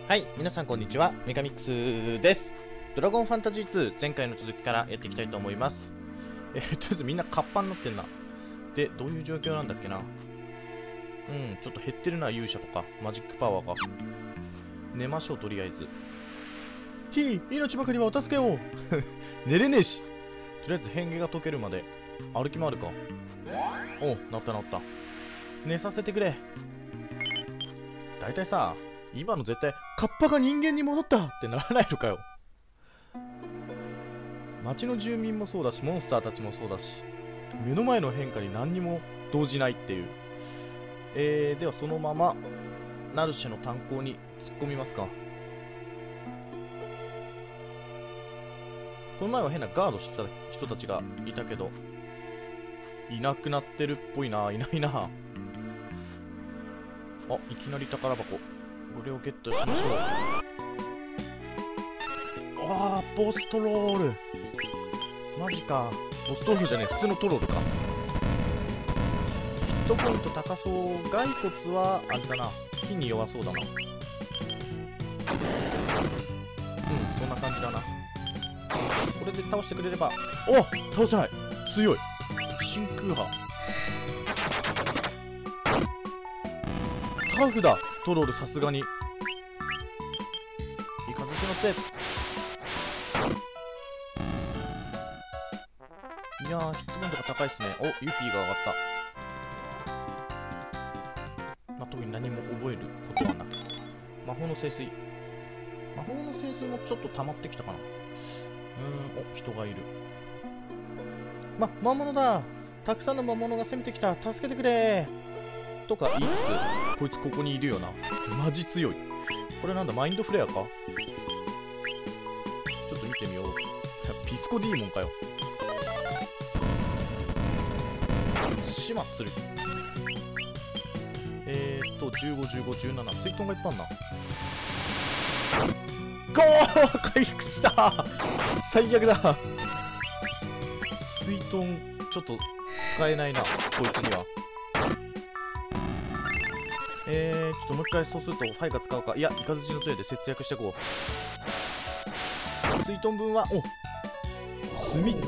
はい、皆さんこんにちは、メカミックスです。ドラゴンファンタジー2、前回の続きからやっていきたいと思います。とりあえずみんなカッパになってんな。で、どういう状況なんだっけな。ちょっと減ってるな、勇者とか、マジックパワーが。寝ましょう、とりあえず。命ばかりはお助けを寝れねえし。とりあえず変化が解けるまで、歩き回るか。おう、なったなった。寝させてくれ。だいたいさ、今の絶対カッパが人間に戻ったってならないのかよ。街の住民もそうだし、モンスターたちもそうだし、目の前の変化に何にも動じないっていう。ではそのままナルシェの炭鉱に突っ込みますか。この前は変なガードしてた人たちがいたけど、いなくなってるっぽいな。いないな。あ、いきなり宝箱。これをゲットしましょう。あー、ボストロール。マジか。ボストロールじゃねえ、普通のトロールか。ヒットポイント高そう。骸骨は、あれだな。火に弱そうだな。そんな感じだな。これで倒してくれれば。お、倒せない。強い。真空波。タフだ。トロールさすがに。いい形のせ。いやー、ヒットポイントが高いっすね。お、ユフィが上がった。まあ、特に何も覚えることはなく。魔法の聖水。魔法の聖水もちょっと溜まってきたかな。お、人がいる。魔物だ。たくさんの魔物が攻めてきた。助けてくれとか言いつつ、こいつここにいるよな。マジ強い。これなんだ、マインドフレアか。ちょっと見てみよう。ピスコディーモンかよ。始末する。15、15、17。水遁がいっぱいあんな。回復した最悪だ。水遁、ちょっと使えないな、こいつには。ちょっともう一回そうするとファイが使うか。いや、イカズチの杖で節約していこう。水遁分は、炭って。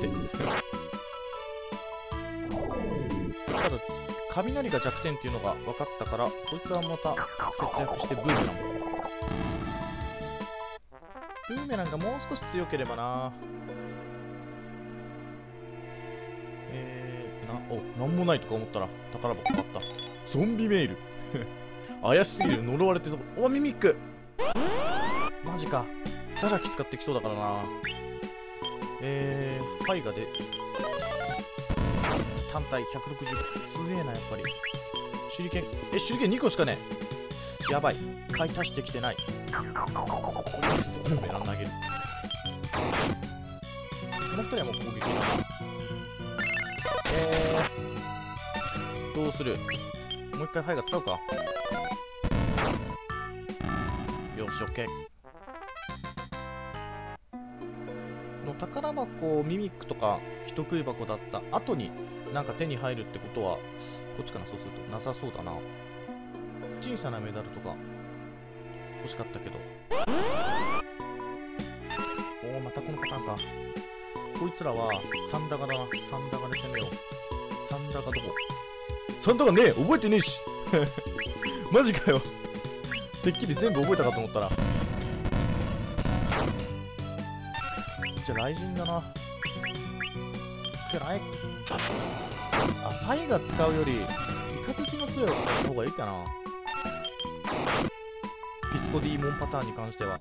ただ、雷が弱点っていうのが分かったから、こいつはまた節約してブーメラン。ブーメランがもう少し強ければな。なんもないとか思ったら宝箱あった。ゾンビメール。怪しすぎる。呪われてそう。お、ミミックマジか。ザラキ使ってきそうだからな。ファイガで単体160。すげえな、やっぱり。手裏剣。手裏剣2個しかねえ。やばい。買い足してきてない。ブーメラン投げる。この2人はもう攻撃だな。どうする。もう一回ファイガ使うか。よし、オッケー。この宝箱、ミミックとか人食い箱だった後になんか手に入るってことは、こっちかな。そうするとなさそうだな。小さなメダルとか欲しかったけど。またこのパターンか。こいつらはサンダガだな。サンダガで攻めよう。サンダガどこ。サンダガねえ、覚えてねえしマジかよ。てっきり全部覚えたかと思ったら。じゃあ雷神だな。くらい。ファイが使うよりイカズチの杖を使った方がいいかな。ピスコディーモンパターンに関しては。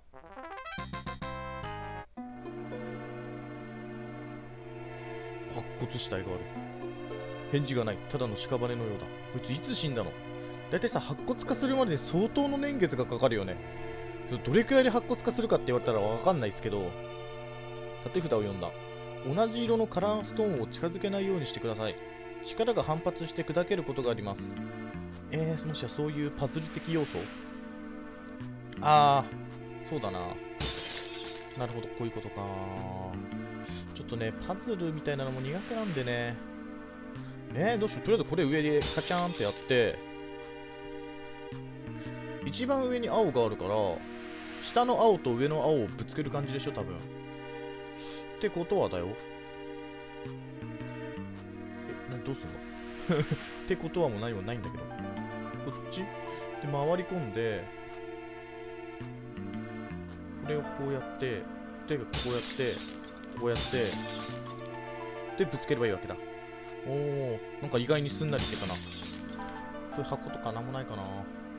白骨死体がある。返事がない。ただの屍のようだ。こいついつ死んだの。だいたいさ、白骨化するまでに相当の年月がかかるよね。どれくらいで白骨化するかって言われたらわかんないですけど、縦札を読んだ。同じ色のカラーストーンを近づけないようにしてください。力が反発して砕けることがあります。もしやそういうパズル的要素。そうだな。なるほど、こういうことか。ちょっとね、パズルみたいなのも苦手なんでね。どうしよう。とりあえずこれ上でカチャーンってやって、一番上に青があるから、 下の青と上の青をぶつける感じでしょ多分。ってことはだよ。どうすんのってことはもう何もないんだけど。こっちで回り込んで、これをこうやって、で、こうやって、こうやって、で、ぶつければいいわけだ。おー、なんか意外にすんなりいけたな。これ箱とかなんもないかな。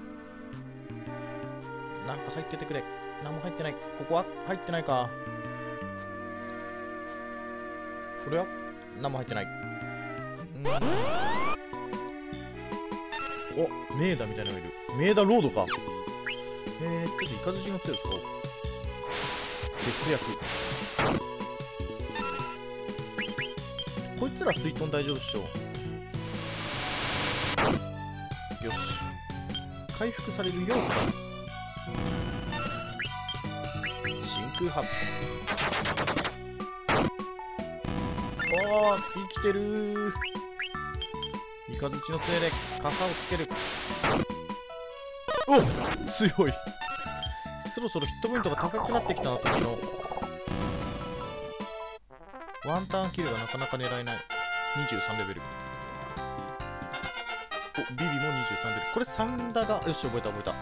なんか入っててくれ。なんも入ってない。ここは入ってないか。これはなんも入ってない。お、メーダみたいなのがいる。メーダロードか。ちょっとイカズチの杖を使おう。節約。こいつら水遁大丈夫っしょ。よし。回復される要素だ。真空発。おー、生きてるー。イカズチの杖で傘をつける。おっ、強い。そろそろヒットポイントが高くなってきたな、時の。ワンターンキルがなかなか狙えない。23レベル。お、ビビも23レベル。これ3だが、よし、覚えた覚えた。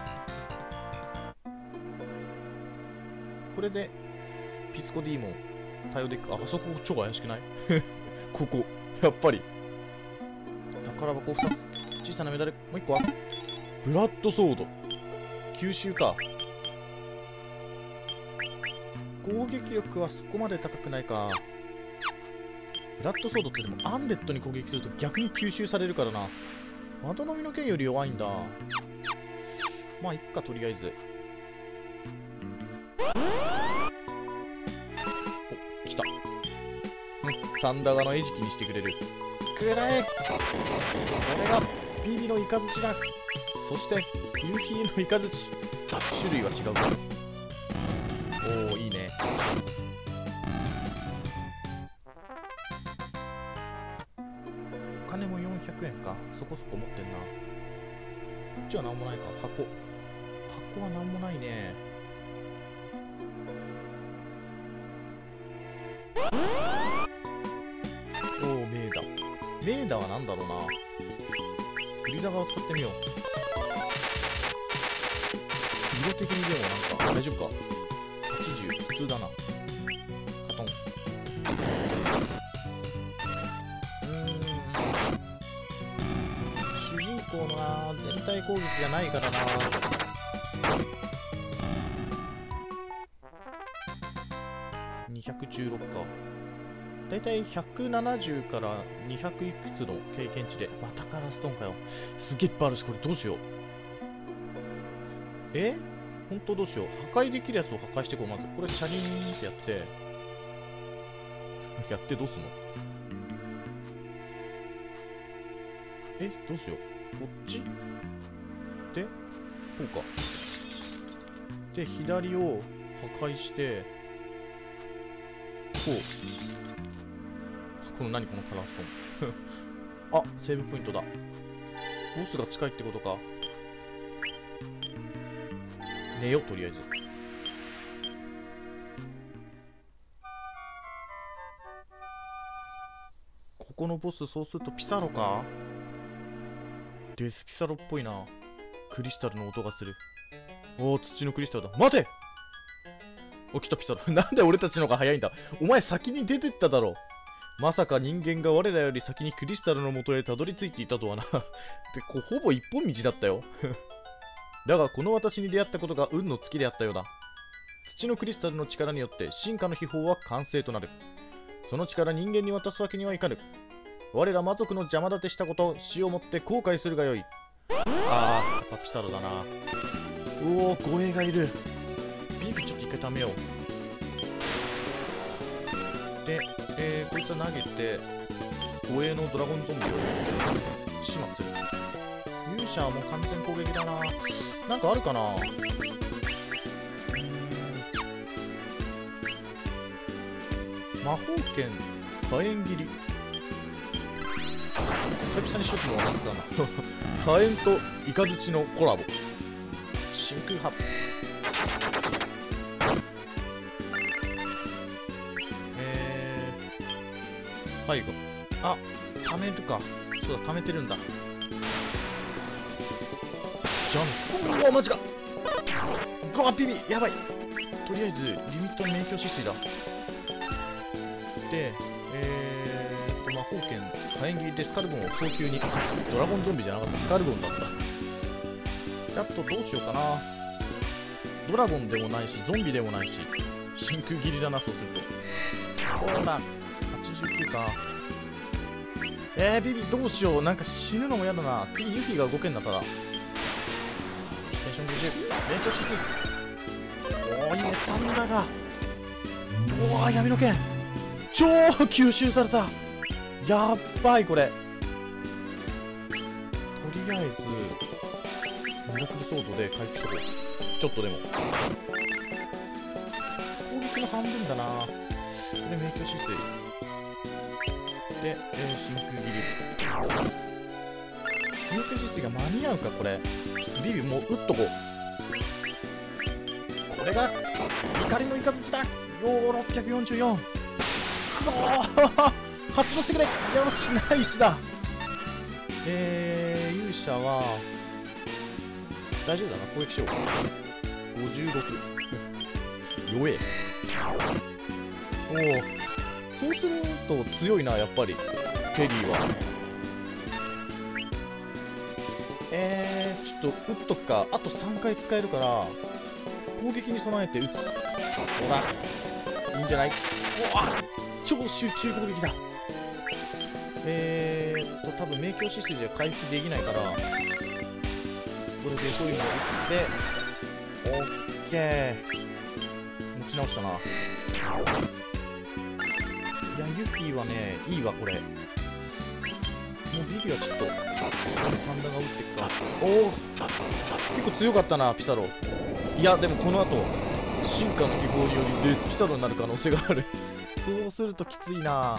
これで、ピスコディーモン、対応でいく。あそこ超怪しくないここ、やっぱり。宝箱2つ。小さなメダル。もう1個はブラッドソード。吸収か。攻撃力はそこまで高くないか。ブラッドソードってでもアンデッドに攻撃すると逆に吸収されるからな。窓のみの剣より弱いんだ。まあいっか、とりあえず。お、来た。サンダガの餌食にしてくれる。くれ。これがビビのイカズチだ。そしてユーフィーのイカズチ。種類は違うけど。おお、いいね。お金も400円か。そこそこ持ってんな。こっちはなんもないか。箱はなんもないね。おお、メーダ。メーダはなんだろうな。フリザガを使ってみよう。色的にでもなんか大丈夫か。80、普通だな。カトン。主人公のな、全体攻撃がないからな。216か。だいたい170から200いくつの経験値で、またカラストーンかよ。すげえいっぱいあるし、これどうしよう。ほんとどうしよう。破壊できるやつを破壊していこう、まず。これ、チャリーンってやって。やってどうすんの？どうしよう。こっちで、こうか。で、左を破壊して、こう。この何このカラーストーン。あ、セーブポイントだ。ボスが近いってことか。寝よう、とりあえず。ここのボス、そうするとピサロか？デスピサロっぽいな。クリスタルの音がする。おお、土のクリスタルだ。待て！起きたピサロ。なんで俺たちの方が早いんだ。お前先に出てっただろ。まさか人間が我らより先にクリスタルの元へたどり着いていたとはな。で、ほぼ一本道だったよ。だがこの私に出会ったことが運の尽きであったようだ。土のクリスタルの力によって進化の秘宝は完成となる。その力人間に渡すわけにはいかぬ。我ら魔族の邪魔立てしたことを死をもって後悔するがよい。あー、やっぱピサロだな。おお、護衛がいる。ビビちょっと一回貯めよう。で、こいつは投げて護衛のドラゴンゾンビを始末する。勇者はもう完全攻撃だな。なんかあるかな。魔法剣火炎切り。久々に初期の技だな。火炎とイカズチのコラボ。真空発。 最後。あ、貯めるか。そうだ、貯めてるんだ。じゃん。うわ、マジか。ゴアピビ、やばい。とりあえず、リミットの免許止水だ。で、魔法剣、火炎切りでスカルボンを早急に。ドラゴンゾンビじゃなかった、スカルボンだった。あと、どうしようかな。ドラゴンでもないし、ゾンビでもないし、真空切りだな、そうすると。ほら、89か。ビビ、どうしよう。なんか死ぬのも嫌だな。次、ユフィが動けんだから。テンション50、連調しすぎ。おー、いいね、サンダが。おー、闇の剣。超吸収された。やっばい、これ。とりあえず、ミラクルソードで回復しとこう。ちょっとでも。攻撃の半分だな。これ、明鏡止水。で、真空切り。明鏡止水が間に合うか、これ。ビビ、もう、打っとこう。これが、怒りの雷だ。よー、644。発動してくれ。よし、ナイスだ。勇者は大丈夫だな。攻撃しよう。56。弱え。おお、そうすると強いな、やっぱりテリーは。ちょっと打っとくか。あと3回使えるから攻撃に備えて打つ。ほら、いいんじゃない。おわ、超集中攻撃だ。多分明鏡止水じゃ回復できないから、これでそういうのを打って、オッケー。持ち直したな。いや、ユフィはね、いいわ、これ。もうビビはちょっと、サンダが打ってくか。おお、結構強かったな、ピサロ。いや、でもこの後、進化の秘宝によりデスピサロになる可能性がある。そうするときついな。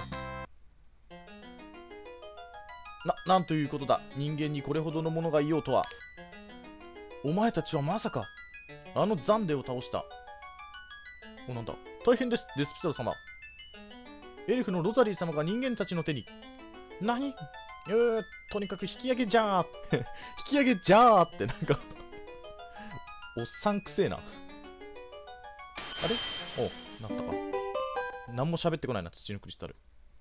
なんということだ。人間にこれほどのものがいようとは。お前たちはまさか、あのザンデを倒した。お、なんだ。大変です、デスピサロ様。エルフのロザリー様が人間たちの手に。何？とにかく引き上げじゃー引き上げじゃーってなんかおっさんくせえな。あれ？お、なったか。何も喋ってこないな、土のクリスタル。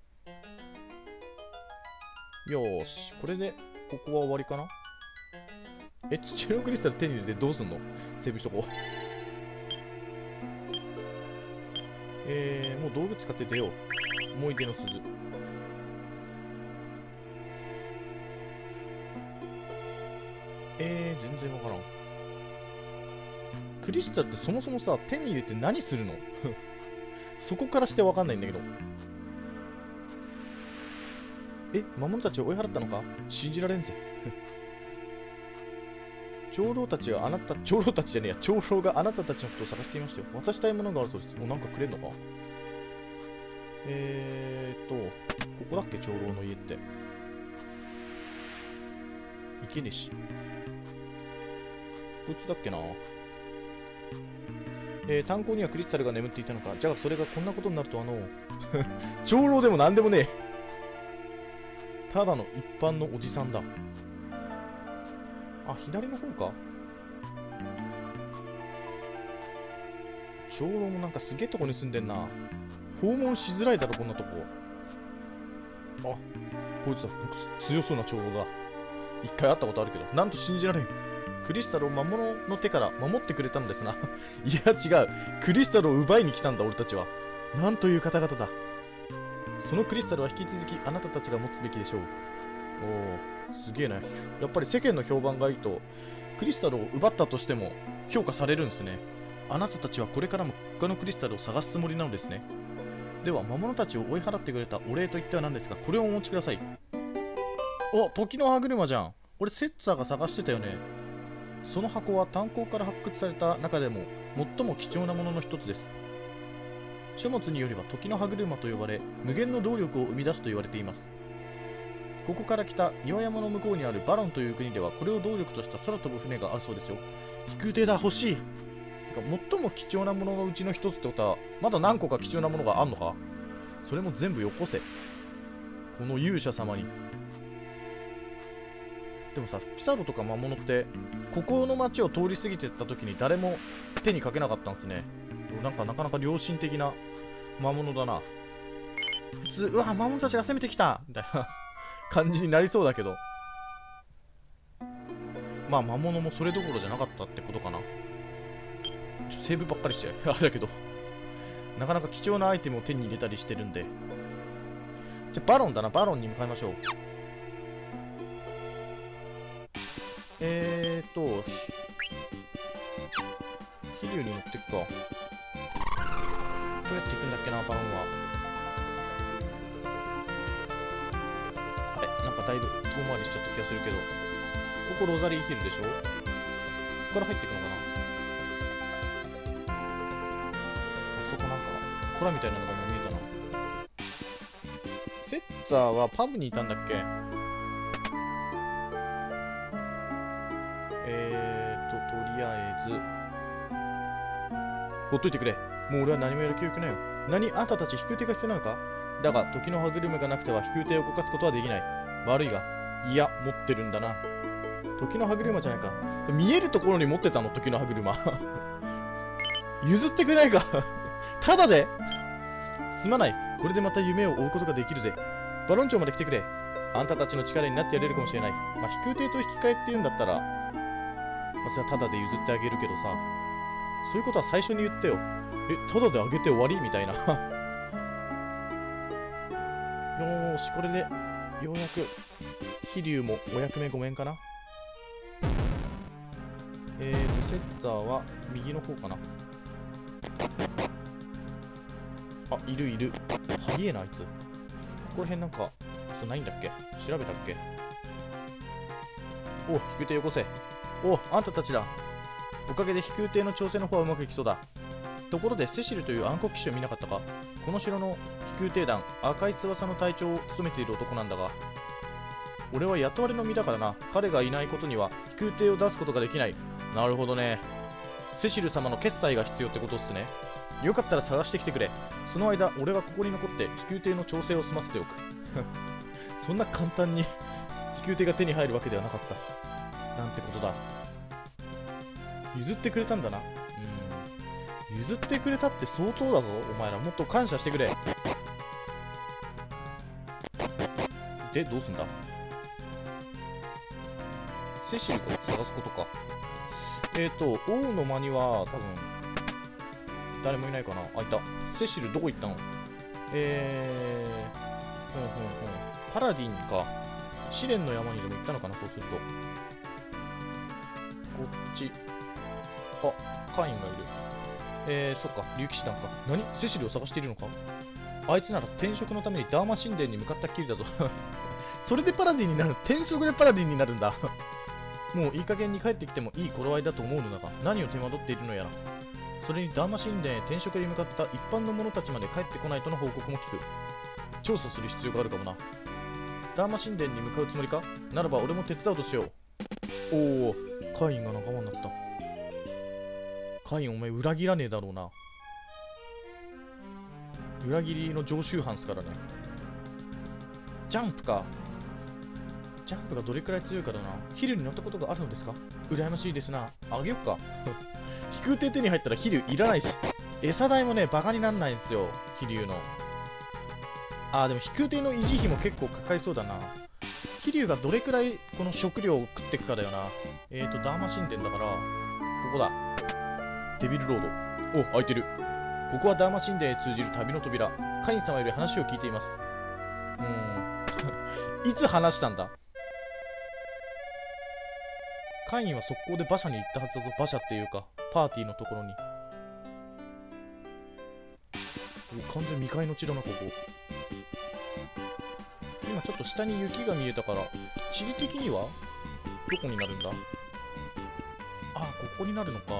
よーし、これで、ここは終わりかな。土のクリスタル手に入れてどうすんの？セーブしとこう。もう道具使って出よう。思い出の鈴。全然わからん。クリスタルってそもそもさ、手に入れて何するの？そこからしてわかんないんだけど。魔物たちを追い払ったのか？信じられんぜ。長老たちがあなた、長老たちじゃねえや、長老があなたたちのことを探していましたよ。渡したいものがあるそうです。もうなんかくれんのか？ここだっけ、長老の家って。いけねえし。こいつだっけな。炭鉱にはクリスタルが眠っていたのか。じゃあそれがこんなことになるとはの。長老でもなんでもねえ。ただの一般のおじさんだ。あ、左の方か。長老もなんかすげえとこに住んでんな。訪問しづらいだろ、こんなとこ。あ、こいつだ。強そうな長老だ。一回会ったことあるけど、なんと信じられん。クリスタルを魔物の手から守ってくれたんですな。いや違う。クリスタルを奪いに来たんだ、俺たちは。なんという方々だ。そのクリスタルは引き続きあなたたちが持つべきでしょう。おお、すげえな。やっぱり世間の評判がいいと、クリスタルを奪ったとしても評価されるんですね。あなたたちはこれからも他のクリスタルを探すつもりなのですね。では、魔物たちを追い払ってくれたお礼といっては何ですが、これをお持ちください。お、時の歯車じゃん。俺、セッツァーが探してたよね。その箱は炭鉱から発掘された中でも最も貴重なものの一つです。書物によれば時の歯車と呼ばれ、無限の動力を生み出すと言われています。ここから北、岩山の向こうにあるバロンという国では、これを動力とした空飛ぶ船があるそうですよ。飛空艇だ、欲しい。てか、最も貴重なもののうちの一つってことは、まだ何個か貴重なものがあんのか？それも全部よこせ。 この勇者様に。でもさ、ピサロとか魔物ってここの街を通り過ぎてった時に誰も手にかけなかったんですね。なんかなかなか良心的な魔物だな。普通、うわ魔物たちが攻めてきたみたいな感じになりそうだけど、まあ魔物もそれどころじゃなかったってことかな。セーブばっかりしてあれだけど、なかなか貴重なアイテムを手に入れたりしてるんで。じゃあバロンだな。バロンに向かいましょう。飛竜に乗ってくか。どうやって行くんだっけな、バロンは。あれ、なんかだいぶ遠回りしちゃった気がするけど。ここロザリーヒルでしょ。ここから入っていくのかな。あそこなんか虎みたいなのが見えたな。セッツァーはパブにいたんだっけ。とりあえずほっといてくれ。もう俺は何もやる気力ないよ。何、あんたたち飛空艇が必要なのか。だが時の歯車がなくては飛空艇を動かすことはできない。悪いが、いや持ってるんだな。時の歯車じゃないか。見えるところに持ってたの、時の歯車譲ってくれないかただですまない。これでまた夢を追うことができるぜ。バロン町まで来てくれ。あんたたちの力になってやれるかもしれない。まあ飛空艇と引き換えっていうんだったら、それはタダで譲ってあげるけどさ、そういうことは最初に言ってよ。タダであげて終わりみたいなよーし、これでようやく飛竜もお役目ごめんかな。セッターは右の方かな。あ、いるいる。はげえなあいつ。ここら辺なんかそうないんだっけ。調べたっけ。お、飛空艇よこせ。お、あんたたちだ。おかげで飛空艇の調整の方はうまくいきそうだ。ところでセシルという暗黒騎士を見なかったか。この城の飛空艇団赤い翼の隊長を務めている男なんだが、俺は雇われの身だからな。彼がいないことには飛空艇を出すことができない。なるほどね。セシル様の決済が必要ってことっすね。よかったら探してきてくれ。その間俺はここに残って飛空艇の調整を済ませておくそんな簡単に飛空艇が手に入るわけではなかった。なんてことだ。譲ってくれたんだな。譲ってくれたって相当だぞ。お前らもっと感謝してくれ。で、どうすんだ。セシルを探すことか。王の間には多分誰もいないかな。あ、いた。セシルどこ行ったの。パラディンか。試練の山にでも行ったのかな。そうするとこっち。あ、カインがいる。そっか、竜騎士団か。何、セシルを探しているのか。あいつなら転職のためにダーマ神殿に向かったっきりだぞそれでパラディンになる。転職でパラディンになるんだもういい加減に帰ってきてもいい頃合いだと思うのだが、何を手間取っているのやら。それにダーマ神殿へ転職に向かった一般の者たちまで帰ってこないとの報告も聞く。調査する必要があるかもな。ダーマ神殿に向かうつもりか。ならば俺も手伝うとしよう。おお、カインが仲間になった。カイン、お前裏切らねえだろうな。裏切りの常習犯っすからね。ジャンプか。ジャンプがどれくらい強いかだな。ヒルに乗ったことがあるのですか。羨ましいですな。あげよっか飛空艇手に入ったら飛竜いらないし、餌代もねバカになんないんですよ、飛竜の。でも飛空艇の維持費も結構かかりそうだな。飛竜がどれくらいこの食料を食っていくかだよな。ダーマ神殿だからここだ。デビルロード。お、開いてる。ここはダーマ神殿へ通じる旅の扉。カイン様より話を聞いています。いつ話したんだ。カインは速攻で馬車に行ったはずだぞ。馬車っていうかパーティーのところに。完全未開の地だな、ここ。今ちょっと下に雪が見えたから、地理的にはどこになるんだ。ここになるのか。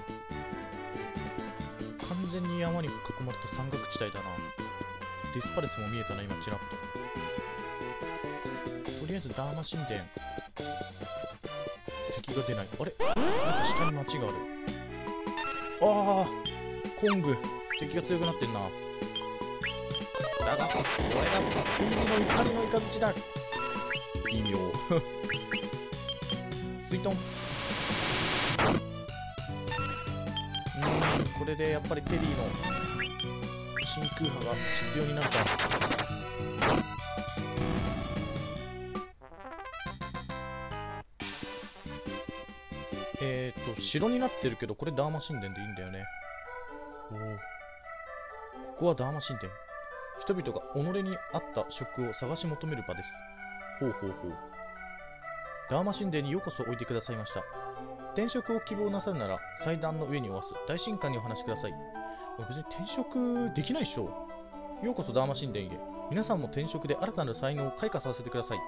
完全に山に囲まれた山岳地帯だな。デスパレスも見えたな、今ちらっと。とりあえずダーマ神殿。敵が出ない。あれ、なんか下に町がある。コング敵が強くなってんな。 だが、これが君の怒りの雷だ。微妙。水遁。これでやっぱりテリーの真空波が必要になるか。城になってるけど、これダーマ神殿でいいんだよね。おお。ここはダーマ神殿。人々が己に合った職を探し求める場です。ほうほうほう。ダーマ神殿にようこそおいでくださいました。転職を希望なさるなら、祭壇の上におわす大神官にお話しください。別に転職できないっしょ。ようこそダーマ神殿へ。皆さんも転職で新たな才能を開花させてください。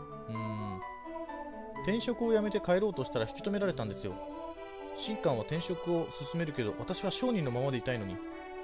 転職を辞めて帰ろうとしたら引き止められたんですよ。神官は転職を進めるけど、私は商人のままでいたいのに。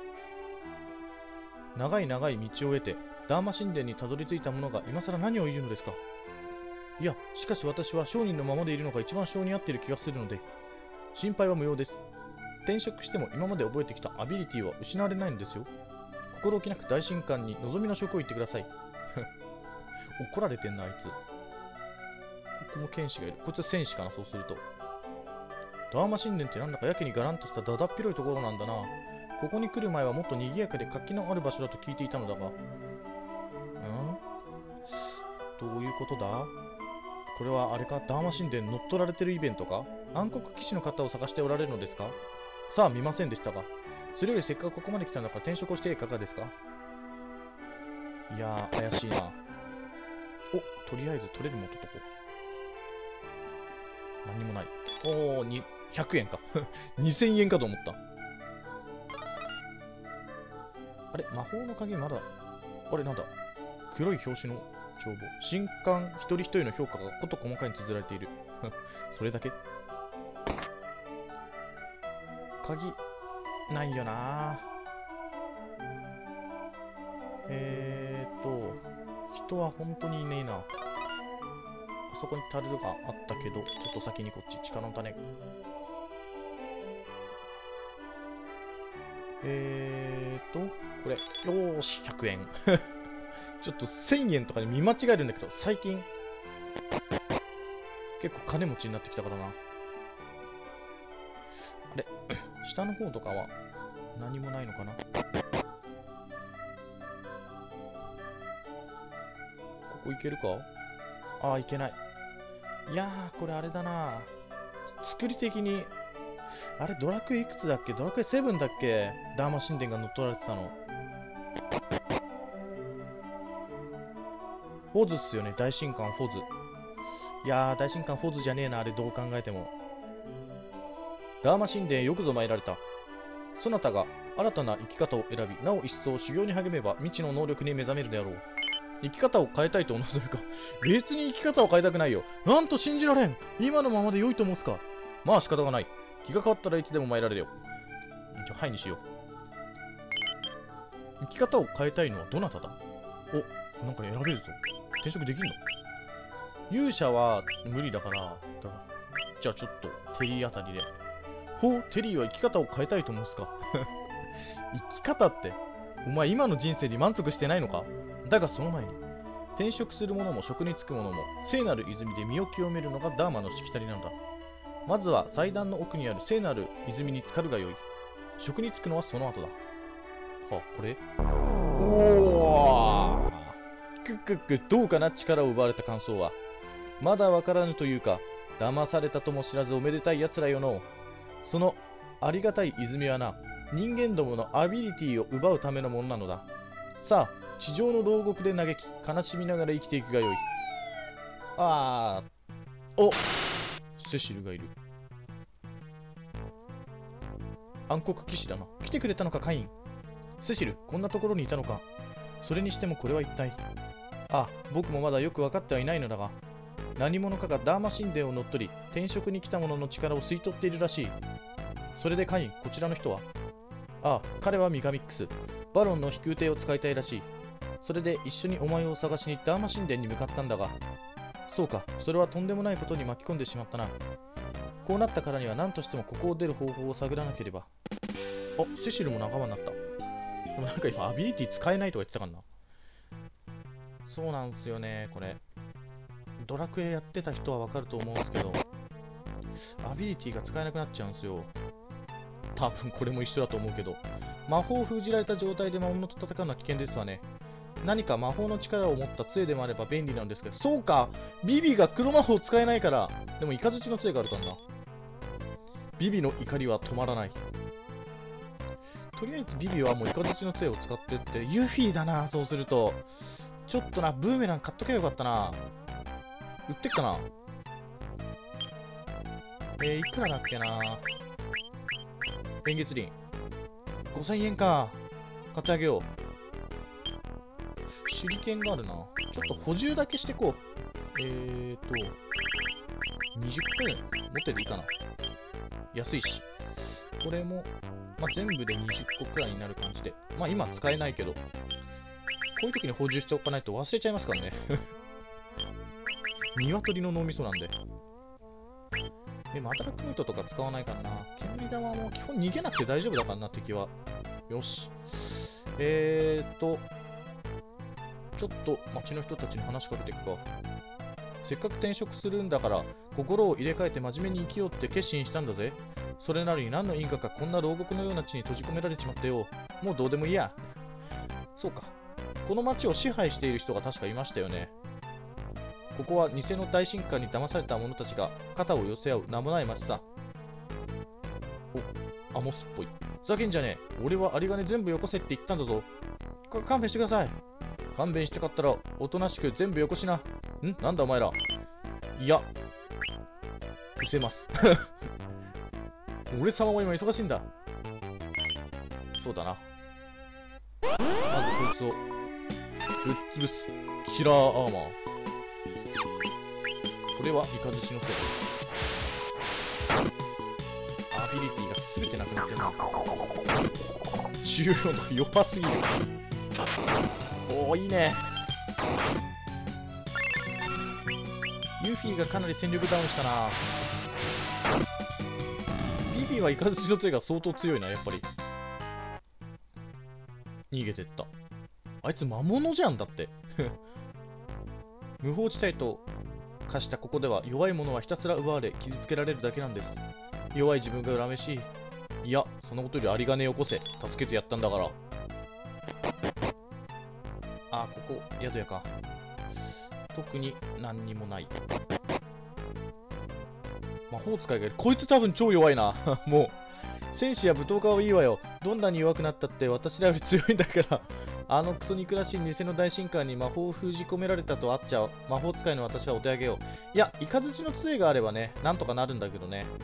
長い長い道を経て、ダーマ神殿にたどり着いた者が今更何を言うのですか。いや、しかし私は商人のままでいるのが一番性に合っている気がするので、心配は無用です。転職しても今まで覚えてきたアビリティは失われないのですよ。心置きなく大神官に望みの職を言ってください。怒られてんな、あいつ。ここも剣士がいる。こいつは戦士かな、そうすると。ダーマ神殿ってなんだかやけにガランとしただだっ広いところなんだな。ここに来る前はもっと賑やかで活気のある場所だと聞いていたのだが。どういうことだ？これはあれか、ダーマ神殿乗っ取られてるイベントか？暗黒騎士の方を探しておられるのですか？さあ、見ませんでしたが。それよりせっかくここまで来たんだから転職をしていかがですか？いやー、怪しいな。お、とりあえず取れるもん取っとこう。何もない。おー、100円か。2000円かと思った。あれ、魔法の鍵まだ。あれ、なんだ。黒い表紙の帳簿。神官一人一人の評価がこと細かに綴られている。それだけ？鍵、ないよな。人は本当にいねえな。あそこに樽があったけど、ちょっと先にこっち、力の種。これ、よーし、100円。ちょっと1000円とかに見間違えるんだけど、最近、結構金持ちになってきたからな。あれ、下の方とかは何もないのかな。ここ行けるか？ああ、行けない。いやー、これあれだな。作り的に、あれ、ドラクエいくつだっけ？ドラクエ7だっけ？ダーマ神殿が乗っ取られてたの。フォズっすよね、大神官フォズ。いやー、大神官フォズじゃねえな、あれどう考えても。ダーマ神殿へよくぞ参られた。そなたが新たな生き方を選び、なお一層修行に励めば未知の能力に目覚めるであろう。生き方を変えたいと望むか。別に生き方を変えたくないよ。なんと信じられん。今のままで良いと申すか。まあ仕方がない。気が変わったらいつでも参られるよ。はいにしよう。生き方を変えたいのはどなただ？お、なんか選べるぞ。転職できんの？勇者は無理だから、じゃあちょっとテリーあたりで。ほう、テリーは生き方を変えたいと申すか。生き方って、お前今の人生に満足してないのか？だがその前に、転職する者も職に就く者も聖なる泉で身を清めるのがダーマのしきたりなんだ。まずは祭壇の奥にある聖なる泉に浸かるがよい。職に就くのはその後だ。はあ、これ？おー、どうかな、力を奪われた感想は。まだわからぬというか、騙されたとも知らずおめでたい奴らよの。そのありがたい泉はな、人間どものアビリティを奪うためのものなのだ。さあ、地上の牢獄で嘆き、悲しみながら生きていくがよい。お、セシルがいる。暗黒騎士だな。来てくれたのか、カイン。セシル、こんなところにいたのか。それにしてもこれは一体。僕もまだよく分かってはいないのだが、何者かがダーマ神殿を乗っ取り、転職に来た者の力を吸い取っているらしい。それでカイン、こちらの人は？彼はミカミックス。バロンの飛空艇を使いたいらしい。それで一緒にお前を探しにダーマ神殿に向かったんだが。そうか、それはとんでもないことに巻き込んでしまったな。こうなったからには何としてもここを出る方法を探らなければ。セシルも仲間になった。でもなんか今アビリティ使えないとか言ってたかな。 そうなんですよね。これドラクエやってた人はわかると思うんですけど、アビリティが使えなくなっちゃうんですよ。多分これも一緒だと思うけど、魔法を封じられた状態で魔物と戦うのは危険ですわね。何か魔法の力を持った杖でもあれば便利なんですけど、そうか、ビビが黒魔法使えないから。でもイカズチの杖があるからな。ビビの怒りは止まらない。とりあえずビビはもうイカズチの杖を使ってって、ユフィだな。そうするとちょっとな、ブーメラン買っとけばよかったな。売ってっかな。いくらだっけな。円月輪5000円か。買ってあげよう。手裏剣があるな。ちょっと補充だけしてこう。20分持ってていいかな。安いし。これも、全部で20個くらいになる感じで。今使えないけど、こういう時に補充しておかないと忘れちゃいますからね。鶏の脳みそなんで。でも、アタックミートとか使わないからな。煙玉も基本逃げなくて大丈夫だからな、敵は。よし。ちょっと町の人たちに話しかけていくか。せっかく転職するんだから心を入れ替えて真面目に生きようって決心したんだぜ。それなのに何の因果かこんな牢獄のような地に閉じ込められちまったよ。もうどうでもいいや。そうか、この町を支配している人が確かいましたよね。ここは偽の大神官に騙された者たちが肩を寄せ合う名もない町さ。お、アモスっぽい。ふざけんじゃねえ。俺は有り金全部よこせって言ったんだぞ。勘弁してください。勘弁してかったらおとなしく全部よこしな。なんだお前ら。いや、失せます。俺様も今忙しいんだ。そうだな。まずこいつをぶっ潰す。キラーアーマー。これはイカズチのせい。アビリティが全てなくなってるな。14度弱すぎる。おお、いいね。ユフィがかなり戦力ダウンしたな。ビビはイカズチの杖が相当強いな、やっぱり。逃げてった。あいつ魔物じゃんだって。無法地帯と化したここでは弱い者はひたすら奪われ傷つけられるだけなんです。弱い自分が恨めしい。いや、そのことより有り金よこせ。助けてやったんだから。あ、ここ宿屋か。特に何にもない。魔法使いがいる。こいつ多分超弱いな。もう戦士や舞踏家はいいわよ。どんなに弱くなったって私らより強いんだから。あのクソ憎らしい偽の大神官に魔法を封じ込められたとあっちゃう。魔法使いの私はお手上げよう。いや、イカズチの杖があればね、なんとかなるんだけどね。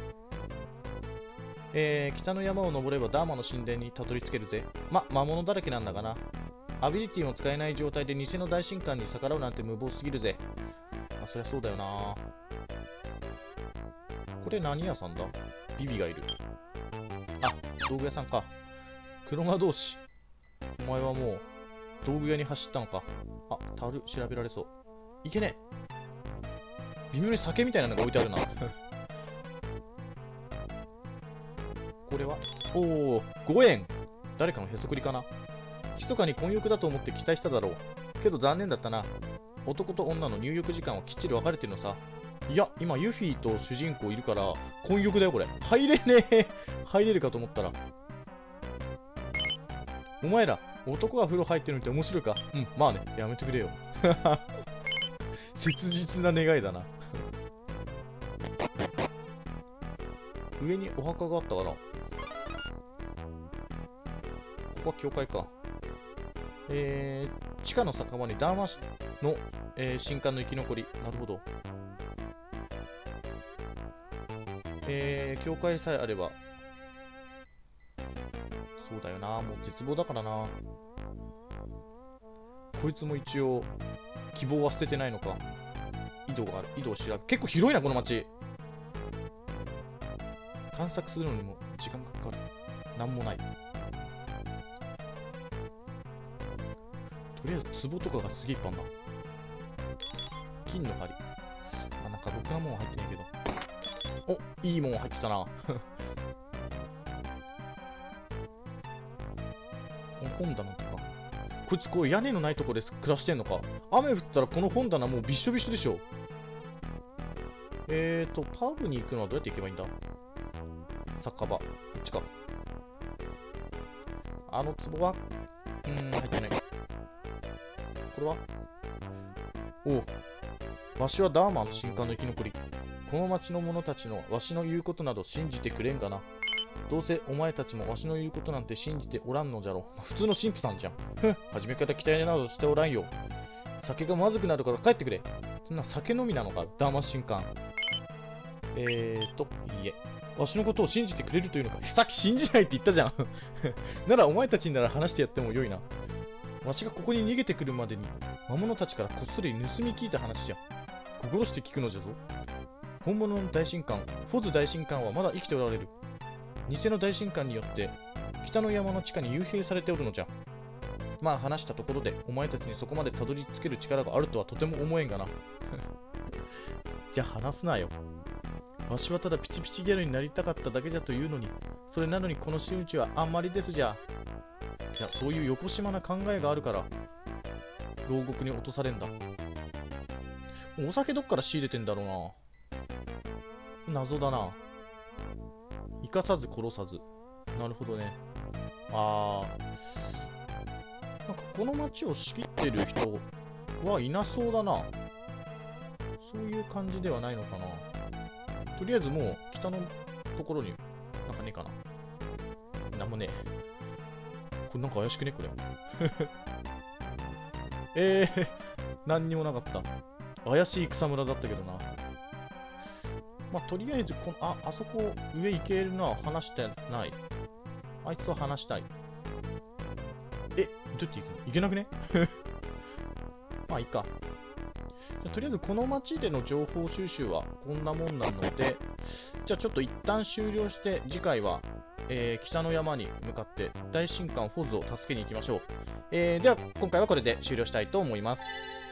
北の山を登ればダーマの神殿にたどり着けるぜ。魔物だらけなんだがな。アビリティも使えない状態で偽の大神官に逆らうなんて無謀すぎるぜ。そりゃそうだよな。これ何屋さんだ？ビビがいる。あ、道具屋さんか。黒魔同士。お前はもう道具屋に走ったのか。あ、樽調べられそう。いけねえ。微妙に酒みたいなのが置いてあるな。これはおお、5円。誰かのへそくりかな。密かに混浴だと思って期待しただろう。けど残念だったな。男と女の入浴時間はきっちり分かれてるのさ。いや、今ユフィと主人公いるから混浴だよこれ。入れねえ。入れるかと思ったら。お前ら男が風呂入ってるのって面白いか。まあね、やめてくれよ。切実な願いだな。上にお墓があったから。ここは教会か。地下の酒場にダーマの、神官の生き残り。なるほど。教会さえあれば。そうだよな、もう絶望だからな。こいつも一応希望は捨ててないのか。井戸がある。井戸を調べ、結構広いなこの町。探索するのにも時間がかかる。なんもない。とりあえず壺とかがすげえいっぱいあんだ。金の針。なんかろくなもんは入ってないけど。お、いいもん入ってたな。本棚とか。 こいつこう屋根のないところで暮らしてんのか。雨降ったらこの本棚もうびっしょびしょでしょ。パブに行くのはどうやって行けばいいんだ。酒場。こっちか。あの壺は入ってない。これはおう。わしはダーマンの新刊の生き残り。この町の者たちのわしの言うことなど信じてくれんかな。どうせお前たちもわしの言うことなんて信じておらんのじゃろ。普通の神父さんじゃん。初めから期待などしておらんよ。酒がまずくなるから帰ってくれ。そんな酒飲みなのか、ダーマン新刊。いいえ。わしのことを信じてくれるというのか。さっき信じないって言ったじゃん。ならお前たちになら話してやってもよいな。わしがここに逃げてくるまでに魔物たちからこっそり盗み聞いた話じゃ。心して聞くのじゃぞ。本物の大神官、フォズ大神官はまだ生きておられる。偽の大神官によって北の山の地下に幽閉されておるのじゃ。まあ話したところでお前たちにそこまでたどり着ける力があるとはとても思えんがな。じゃあ話すなよ。わしはただピチピチギャルになりたかっただけじゃというのに、それなのにこの仕打ちはあんまりですじゃ。いや、そういうよこしまな考えがあるから牢獄に落とされんだ。お酒どっから仕入れてんだろうな。謎だな。生かさず殺さず。なるほどね。なんかこの町を仕切ってる人はいなそうだな。そういう感じではないのかな。とりあえずもう北のところになんかねえかな。なんもねえ。これなんか怪しくねこれ。何にもなかった。怪しい草むらだったけどな。まあ、とりあえずあそこ上行けるな。話してない。あいつは話したい。どうやって行くの？行けなくね？まあいいか。とりあえずこの町での情報収集はこんなもんなので、じゃあちょっと一旦終了して次回は、北の山に向かって大神官フォズを助けに行きましょう。では今回はこれで終了したいと思います。